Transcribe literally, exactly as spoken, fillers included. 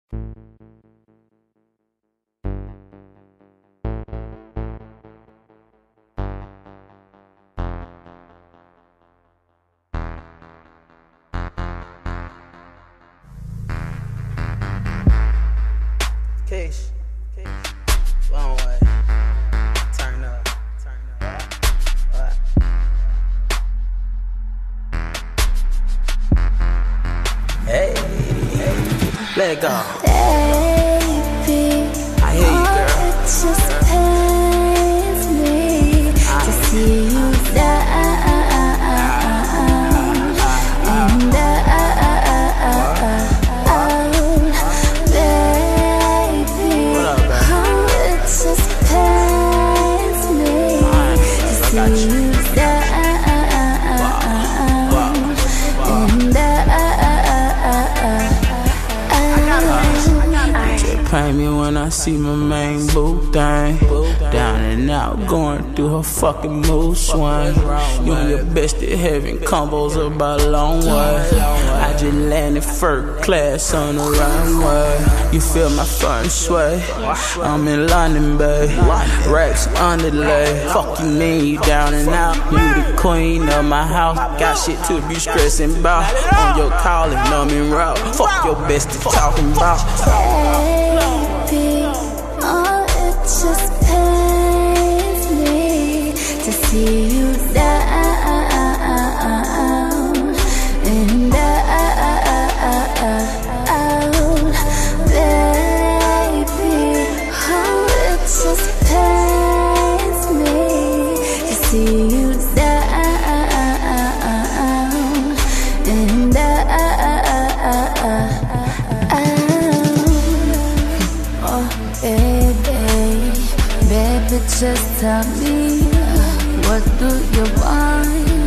Case, long way, turn up, turn up, what? Hey, hey, let it go. Baby, I hear you, girl. oh, it just pains me to see you down and down. Baby, oh, it just pains me to see you down and down. Pain me when I see my main boo thing down and out, going through her fucking mood swing. You and your bestie having combos about a long way. I just landed first class on the runway. You feel my first sway? I'm in London, babe. Racks underlay. Fuck you mean you down and out? You the queen of my house. Got shit to be stressing about. On your calling, I'm in route. Fuck your bestie talking about. Baby, oh, it just pains me to see you down and down. Baby, oh, it just pains me to see you down and down. Baby, baby, just tell me, what do you want?